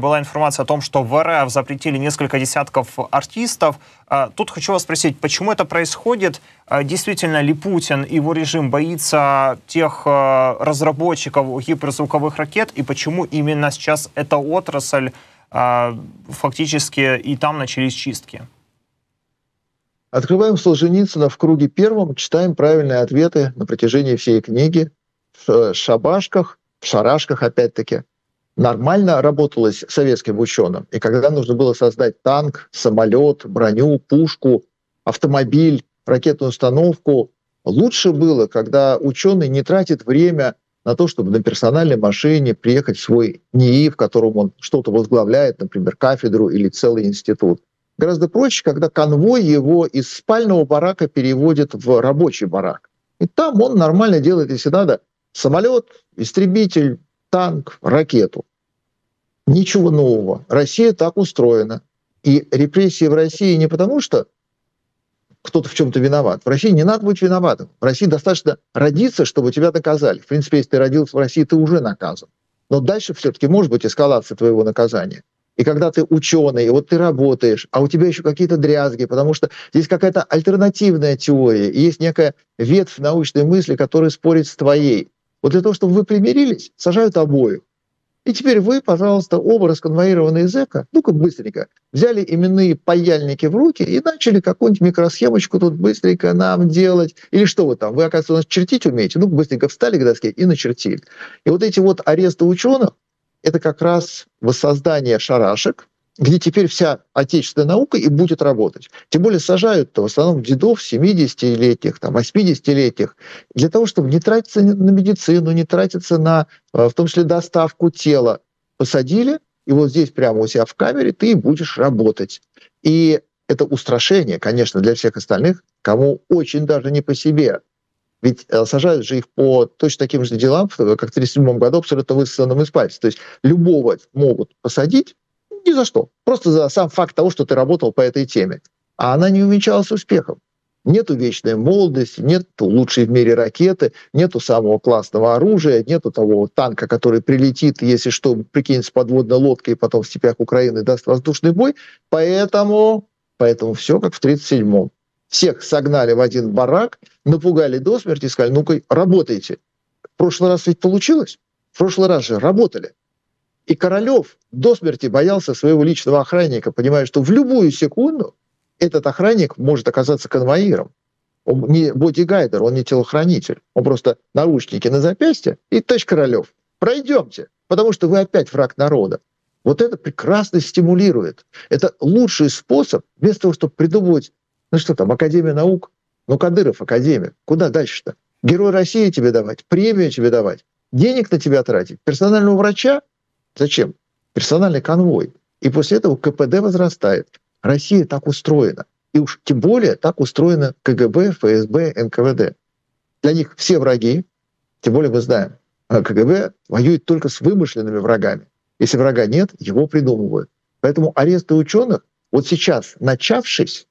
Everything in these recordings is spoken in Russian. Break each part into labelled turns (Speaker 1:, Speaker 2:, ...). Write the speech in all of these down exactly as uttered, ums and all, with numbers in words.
Speaker 1: Была информация о том, что в эр эф запретили несколько десятков артистов. Тут хочу вас спросить, почему это происходит? Действительно ли Путин и его режим боится тех разработчиков гиперзвуковых ракет? И почему именно сейчас эта отрасль фактически и там начались чистки?
Speaker 2: Открываем Солженицына в круге первом, читаем правильные ответы на протяжении всей книги. В шабашках, в шарашках опять-таки. Нормально работалось советским ученым. И когда нужно было создать танк, самолет, броню, пушку, автомобиль, ракетную установку, лучше было, когда ученый не тратит время на то, чтобы на персональной машине приехать в свой НИИ, в котором он что-то возглавляет, например, кафедру или целый институт. Гораздо проще, когда конвой его из спального барака переводит в рабочий барак. И там он нормально делает, если надо, самолет, истребитель, танк, ракету. Ничего нового. Россия так устроена. И репрессии в России не потому, что кто-то в чем-то виноват. В России не надо быть виноватым. В России достаточно родиться, чтобы тебя наказали. В принципе, если ты родился в России, ты уже наказан. Но дальше все-таки может быть эскалация твоего наказания. И когда ты ученый, и вот ты работаешь, а у тебя еще какие-то дрязги, потому что здесь какая-то альтернативная теория, и есть некая ветвь научной мысли, которая спорит с твоей. Вот для того, чтобы вы примирились, сажают обоих. И теперь вы, пожалуйста, оба расконвоированные зэка, ну-ка быстренько, взяли именные паяльники в руки и начали какую-нибудь микросхемочку тут быстренько нам делать. Или что вы там? Вы, оказывается, у нас чертить умеете? Ну, быстренько встали к доске и начертили. И вот эти вот аресты ученых, это как раз воссоздание шарашек, где теперь вся отечественная наука и будет работать. Тем более сажают-то в основном дедов семидесятилетних, там, восьмидесятилетних, для того, чтобы не тратиться на медицину, не тратиться на, в том числе, доставку тела. Посадили, и вот здесь прямо у себя в камере ты и будешь работать. И это устрашение, конечно, для всех остальных, кому очень даже не по себе. Ведь сажают же их по точно таким же делам, как в тысяча девятьсот тридцать седьмом году, абсолютно высосанным из пальца. То есть любого могут посадить ни за что. Просто за сам факт того, что ты работал по этой теме. А она не увенчалась успехом. Нету вечной молодости, нету лучшей в мире ракеты, нету самого классного оружия, нету того танка, который прилетит, если что, прикинется подводной лодкой и потом в степях Украины даст воздушный бой. Поэтому, поэтому все как в тридцать седьмом. Всех согнали в один барак, напугали до смерти и сказали, ну-ка, работайте. В прошлый раз ведь получилось? В прошлый раз же работали. И Королёв до смерти боялся своего личного охранника, понимая, что в любую секунду этот охранник может оказаться конвоиром. Он не бодигайдер, он не телохранитель. Он просто наручники на запястье и товарищ Королёв, пройдемте, потому что вы опять враг народа. Вот это прекрасно стимулирует. Это лучший способ, вместо того, чтобы придумывать, ну что там, Академия наук, ну Кадыров академик, куда дальше-то? Герой России тебе давать, премию тебе давать, денег на тебя тратить, персонального врача? Зачем? Персональный конвой. И после этого ка пэ дэ возрастает. Россия так устроена. И уж тем более так устроена ка гэ бэ, эф эс бэ, эн ка вэ дэ. Для них все враги, тем более мы знаем, ка гэ бэ воюет только с вымышленными врагами. Если врага нет, его придумывают. Поэтому аресты ученых, вот сейчас, начавшись,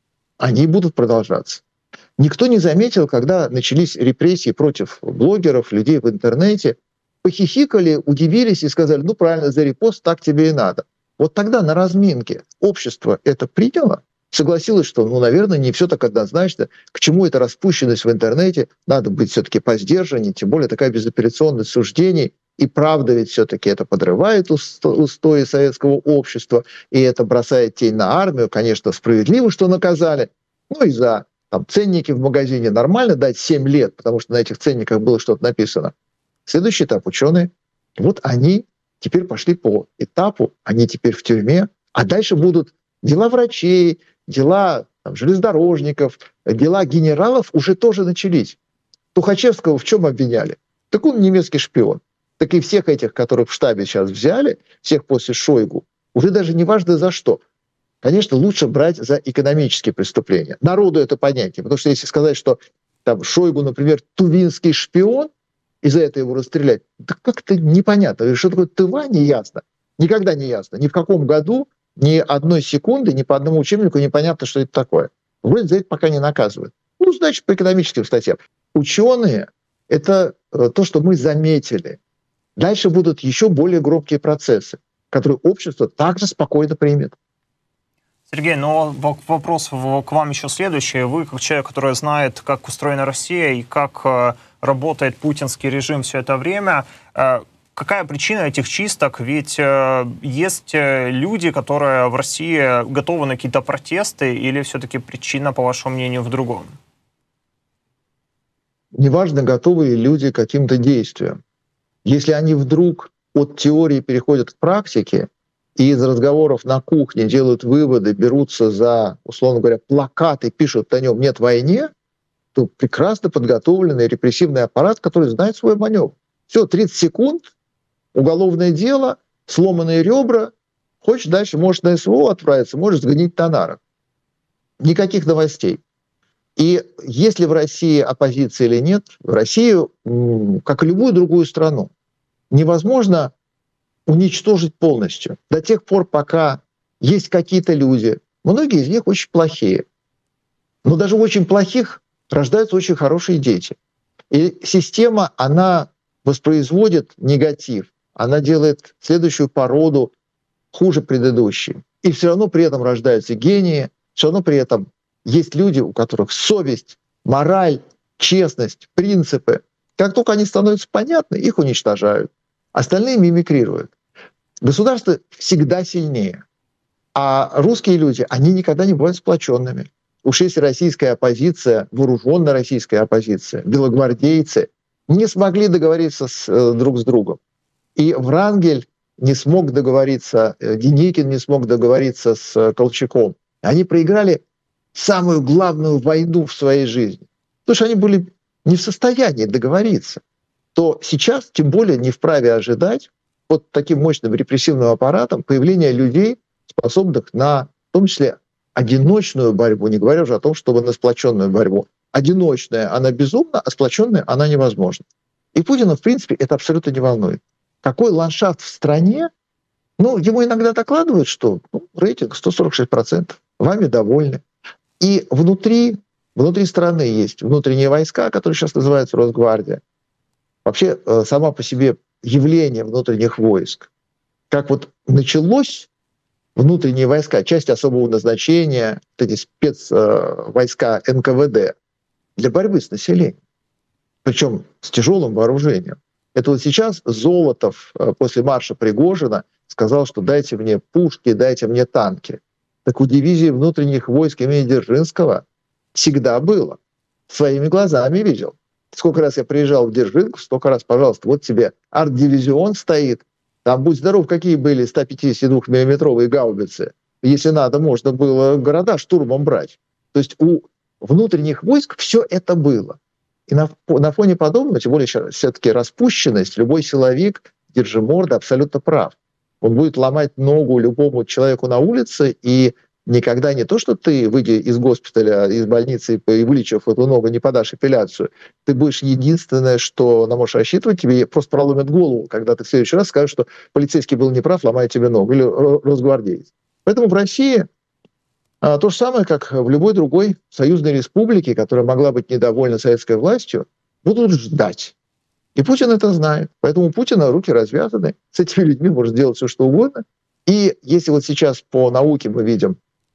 Speaker 2: они будут продолжаться. Никто не заметил, когда начались репрессии против блогеров, людей в интернете, похихикали, удивились и сказали, ну правильно, за репост так тебе и надо. Вот тогда на разминке общество это приняло, согласилось, что, ну, наверное, не все так однозначно, к чему эта распущенность в интернете, надо быть все-таки поздержаннее, тем более такая безапелляционность суждений, и правда ведь все-таки это подрывает устои советского общества, и это бросает тень на армию, конечно, справедливо, что наказали, ну и за там, ценники в магазине нормально дать семь лет, потому что на этих ценниках было что-то написано. Следующий этап ученые, вот они теперь пошли по этапу, они теперь в тюрьме, а дальше будут дела врачей, дела там, железнодорожников, дела генералов уже тоже начались. Тухачевского в чем обвиняли? Так он немецкий шпион. Так и всех этих, которых в штабе сейчас взяли, всех после Шойгу, уже даже не важно за что. Конечно, лучше брать за экономические преступления. Народу это понятнее, потому что если сказать, что там Шойгу, например, тувинский шпион, и за это его расстрелять, да как-то непонятно. Что такое Тыва, не ясно. Никогда не ясно. Ни в каком году, ни одной секунды, ни по одному учебнику непонятно, что это такое. Вроде за это пока не наказывают. Ну, значит, по экономическим статьям. Ученые — это то, что мы заметили. Дальше будут еще более громкие процессы. который общество также спокойно примет.
Speaker 1: Сергей, но вопрос к вам еще следующий. Вы, как человек, который знает, как устроена Россия и как работает путинский режим все это время, какая причина этих чисток? Ведь есть люди, которые в России готовы на какие-то протесты, или все-таки причина, по вашему мнению, в другом?
Speaker 2: Неважно, готовы ли люди к каким-то действиям. Если они вдруг от теории переходят к практике, и из разговоров на кухне делают выводы, берутся за, условно говоря, плакаты, пишут на нем «нет войне», то прекрасно подготовленный репрессивный аппарат, который знает свой маневр. Все, тридцать секунд, уголовное дело, сломанные ребра, хочешь дальше, можешь на СВО отправиться, можешь сгнить на нарах. Никаких новостей. И есть ли в России оппозиция или нет, в Россию, как и любую другую страну, невозможно уничтожить полностью. До тех пор, пока есть какие-то люди, многие из них очень плохие, но даже у очень плохих рождаются очень хорошие дети. И система, она воспроизводит негатив, она делает следующую породу хуже предыдущей. И все равно при этом рождаются гении, все равно при этом есть люди, у которых совесть, мораль, честность, принципы. Как только они становятся понятны, их уничтожают. Остальные мимикрируют. Государство всегда сильнее. А русские люди, они никогда не бывают сплоченными. Уж если российская оппозиция, вооруженная российская оппозиция, белогвардейцы не смогли договориться с, э, друг с другом. И Врангель не смог договориться, э, Деникин не смог договориться с э, Колчаком. Они проиграли самую главную войну в своей жизни. Потому что они были не в состоянии договориться. То сейчас, тем более, не вправе ожидать под таким мощным репрессивным аппаратом появления людей, способных на, в том числе, одиночную борьбу, не говоря уже о том, чтобы на сплоченную борьбу. Одиночная, она безумна, а сплоченная, она невозможна. И Путина, в принципе, это абсолютно не волнует. Какой ландшафт в стране, ну, ему иногда докладывают, что ну, рейтинг сто сорок шесть процентов, вами довольны. И внутри, внутри страны есть внутренние войска, которые сейчас называются Росгвардия. Вообще, сама по себе явление внутренних войск, как вот началось внутренние войска, часть особого назначения, вот эти спецвойска эн ка вэ дэ для борьбы с населением, причем с тяжелым вооружением. Это вот сейчас Золотов после марша Пригожина сказал, что дайте мне пушки, дайте мне танки. Так у дивизии внутренних войск имени Дзержинского всегда было. Своими глазами видел. Сколько раз я приезжал в Дзержинку, столько раз, пожалуйста, вот тебе арт-дивизион стоит, там, будь здоров, какие были сто пятьдесят два миллиметровые гаубицы. Если надо, можно было города штурмом брать. То есть у внутренних войск все это было. И на, на фоне подобного, тем более все-таки распущенность, любой силовик, держиморда, абсолютно прав. Он будет ломать ногу любому человеку на улице, и никогда не то, что ты, выйдя из госпиталя, из больницы и вылечив эту ногу, не подашь апелляцию, ты будешь единственное, что она может рассчитывать, тебе просто проломят голову, когда ты в следующий раз скажешь, что полицейский был неправ, ломает тебе ногу, или росгвардеец. Поэтому в России а, то же самое, как в любой другой союзной республике, которая могла быть недовольна советской властью, будут ждать. И Путин это знает. Поэтому у Путина руки развязаны. С этими людьми может делать все, что угодно. И если вот сейчас по науке мы видим,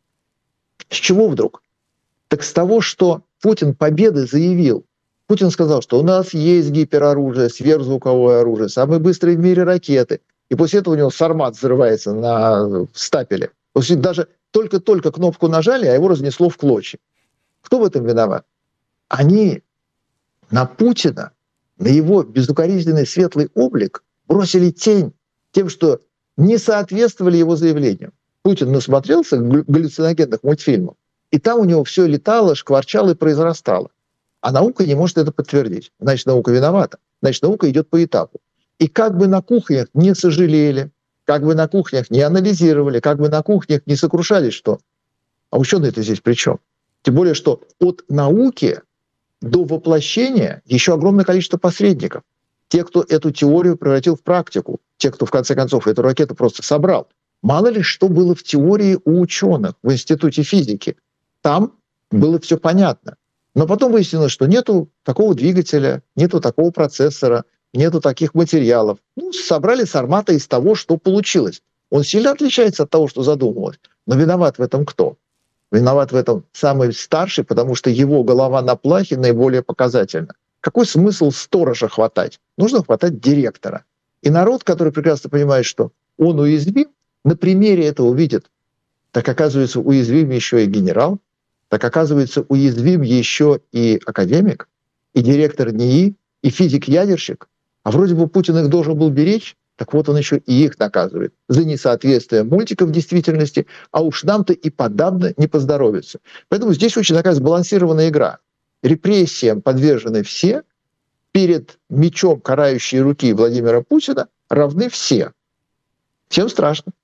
Speaker 2: с чего вдруг? Так с того, что Путин победы заявил. Путин сказал, что у нас есть гипероружие, сверхзвуковое оружие, самые быстрые в мире ракеты. И после этого у него Сармат взрывается на стапеле. Даже только-только кнопку нажали, а его разнесло в клочья. Кто в этом виноват? Они на Путина, на его безукоризненный светлый облик бросили тень тем, что не соответствовали его заявлениям. Путин насмотрелся галлюциногенных мультфильмов, и там у него все летало, шкварчало и произрастало. А наука не может это подтвердить. Значит, наука виновата. Значит, наука идет по этапу. И как бы на кухнях не сожалели, как бы на кухнях не анализировали, как бы на кухнях не сокрушались, что а ученые-то здесь при чем? Тем более, что от науки до воплощения еще огромное количество посредников. Те, кто эту теорию превратил в практику, те, кто в конце концов эту ракету просто собрал. Мало ли что было в теории у ученых в Институте физики. Там было все понятно. Но потом выяснилось, что нету такого двигателя, нету такого процессора, нету таких материалов. Ну, собрали Сармата из того, что получилось. Он сильно отличается от того, что задумывалось. Но виноват в этом кто? Виноват в этом самый старший, потому что его голова на плахе наиболее показательна. Какой смысл сторожа хватать? Нужно хватать директора. И народ, который прекрасно понимает, что он уязвим, на примере этого видит. Так оказывается, уязвим еще и генерал, так оказывается, уязвим еще и академик, и директор НИИ, и физик-ядерщик. А вроде бы Путин их должен был беречь, так вот он еще и их наказывает за несоответствие мультика в действительности, а уж нам-то и подавно не поздоровится. Поэтому здесь очень такая сбалансированная игра. Репрессиям подвержены все, перед мечом карающей руки Владимира Путина равны все. Всем страшно.